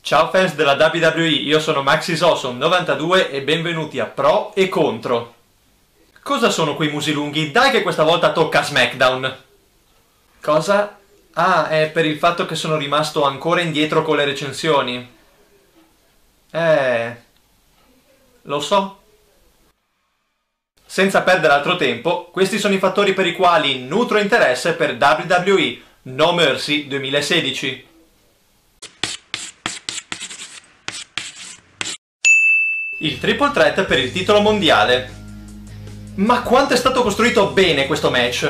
Ciao fans della WWE, io sono MaxisAwesome92 e benvenuti a Pro e Contro. Cosa sono quei musi lunghi? Dai che questa volta tocca SmackDown! Cosa? Ah, è per il fatto che sono rimasto ancora indietro con le recensioni. Lo so. Senza perdere altro tempo, questi sono i fattori per i quali nutro interesse per WWE No Mercy 2016. Il triple threat per il titolo mondiale. Ma quanto è stato costruito bene questo match!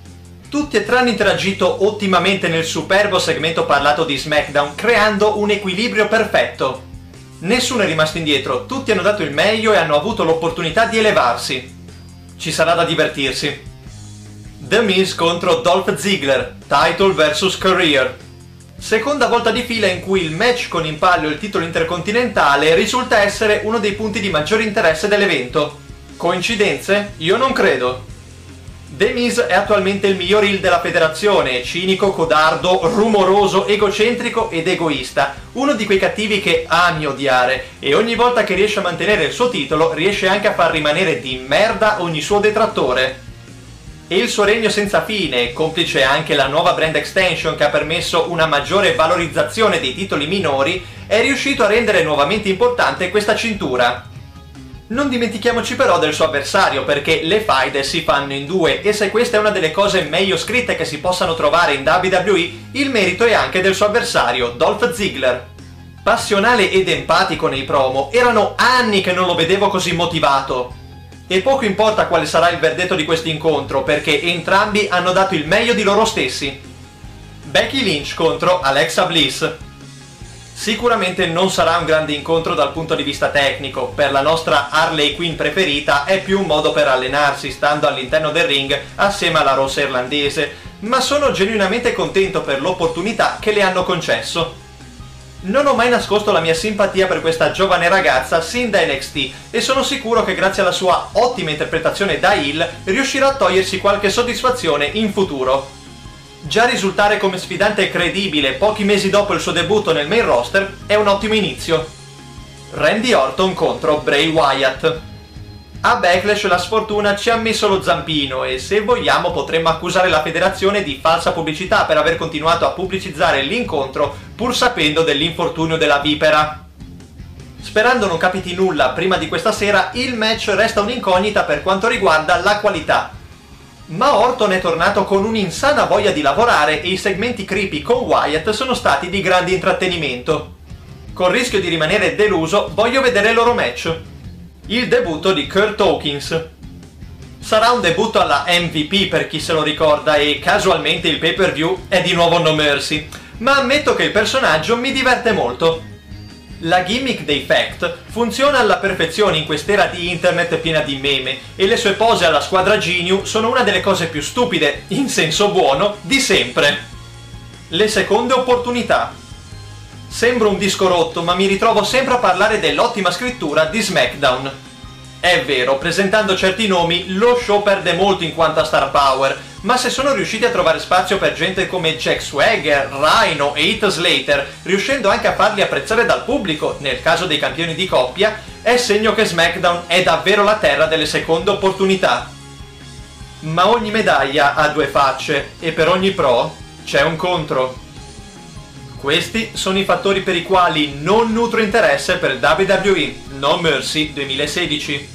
Tutti e tre hanno interagito ottimamente nel superbo segmento parlato di SmackDown, creando un equilibrio perfetto. Nessuno è rimasto indietro, tutti hanno dato il meglio e hanno avuto l'opportunità di elevarsi. Ci sarà da divertirsi. The Miz contro Dolph Ziggler, title vs career. Seconda volta di fila in cui il match con in palio il titolo intercontinentale risulta essere uno dei punti di maggiore interesse dell'evento. Coincidenze? Io non credo. The Miz è attualmente il miglior heel della federazione, cinico, codardo, rumoroso, egocentrico ed egoista, uno di quei cattivi che ami odiare, e ogni volta che riesce a mantenere il suo titolo riesce anche a far rimanere di merda ogni suo detrattore. E il suo regno senza fine, complice anche la nuova brand extension che ha permesso una maggiore valorizzazione dei titoli minori, è riuscito a rendere nuovamente importante questa cintura. Non dimentichiamoci però del suo avversario, perché le faide si fanno in due, e se questa è una delle cose meglio scritte che si possano trovare in WWE, il merito è anche del suo avversario, Dolph Ziggler. Passionale ed empatico nei promo, erano anni che non lo vedevo così motivato. E poco importa quale sarà il verdetto di questo incontro, perché entrambi hanno dato il meglio di loro stessi. Becky Lynch contro Alexa Bliss. Sicuramente non sarà un grande incontro dal punto di vista tecnico, per la nostra Harley Quinn preferita è più un modo per allenarsi stando all'interno del ring assieme alla rossa irlandese, ma sono genuinamente contento per l'opportunità che le hanno concesso. Non ho mai nascosto la mia simpatia per questa giovane ragazza sin da NXT e sono sicuro che grazie alla sua ottima interpretazione da heel riuscirà a togliersi qualche soddisfazione in futuro. Già risultare come sfidante credibile pochi mesi dopo il suo debutto nel main roster è un ottimo inizio. Randy Orton contro Bray Wyatt. A Backlash la sfortuna ci ha messo lo zampino e se vogliamo potremmo accusare la federazione di falsa pubblicità per aver continuato a pubblicizzare l'incontro pur sapendo dell'infortunio della vipera. Sperando non capiti nulla prima di questa sera, il match resta un'incognita per quanto riguarda la qualità. Ma Orton è tornato con un'insana voglia di lavorare e i segmenti creepy con Wyatt sono stati di grande intrattenimento. Col rischio di rimanere deluso, voglio vedere il loro match. Il debutto di Kurt Hawkins. Sarà un debutto alla MVP per chi se lo ricorda e casualmente il pay-per-view è di nuovo No Mercy, ma ammetto che il personaggio mi diverte molto. La gimmick dei Fact funziona alla perfezione in quest'era di internet piena di meme e le sue pose alla squadra Genu sono una delle cose più stupide, in senso buono, di sempre. Le seconde opportunità. Sembro un disco rotto, ma mi ritrovo sempre a parlare dell'ottima scrittura di SmackDown. È vero, presentando certi nomi, lo show perde molto in quanto a star power, ma se sono riusciti a trovare spazio per gente come Jack Swagger, Rhino e Heath Slater, riuscendo anche a farli apprezzare dal pubblico, nel caso dei campioni di coppia, è segno che SmackDown è davvero la terra delle seconde opportunità. Ma ogni medaglia ha due facce, e per ogni pro c'è un contro. Questi sono i fattori per i quali non nutro interesse per WWE No Mercy 2016.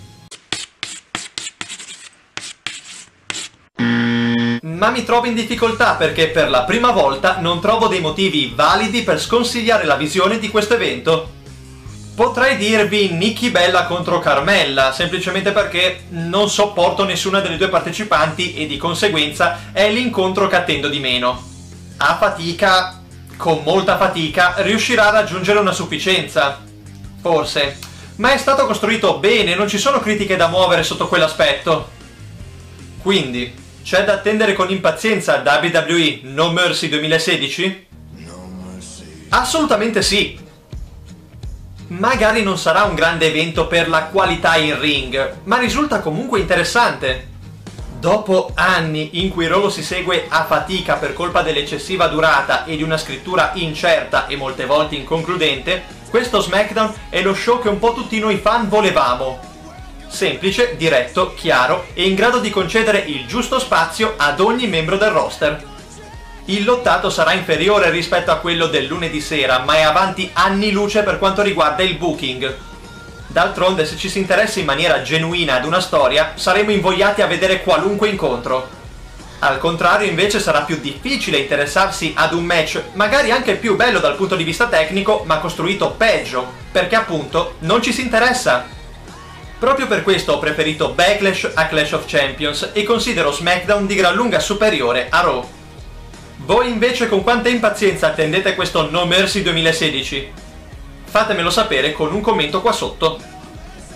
Ma mi trovo in difficoltà perché per la prima volta non trovo dei motivi validi per sconsigliare la visione di questo evento. Potrei dirvi Nikki Bella contro Carmella, semplicemente perché non sopporto nessuna delle due partecipanti e di conseguenza è l'incontro che attendo di meno. A fatica, con molta fatica, riuscirà a raggiungere una sufficienza. Forse. Ma è stato costruito bene, non ci sono critiche da muovere sotto quell'aspetto. Quindi, c'è da attendere con impazienza WWE No Mercy 2016? Assolutamente sì! Magari non sarà un grande evento per la qualità in ring, ma risulta comunque interessante. Dopo anni in cui Raw lo si segue a fatica per colpa dell'eccessiva durata e di una scrittura incerta e molte volte inconcludente, questo SmackDown è lo show che un po' tutti noi fan volevamo. Semplice, diretto, chiaro e in grado di concedere il giusto spazio ad ogni membro del roster. Il lottato sarà inferiore rispetto a quello del lunedì sera, ma è avanti anni luce per quanto riguarda il booking. D'altronde, se ci si interessa in maniera genuina ad una storia, saremo invogliati a vedere qualunque incontro. Al contrario, invece, sarà più difficile interessarsi ad un match, magari anche più bello dal punto di vista tecnico, ma costruito peggio, perché appunto non ci si interessa. Proprio per questo ho preferito Backlash a Clash of Champions e considero SmackDown di gran lunga superiore a Raw. Voi invece con quanta impazienza attendete questo No Mercy 2016? Fatemelo sapere con un commento qua sotto.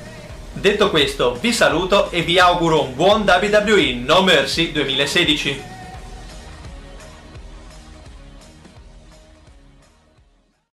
Detto questo, vi saluto e vi auguro un buon WWE No Mercy 2016.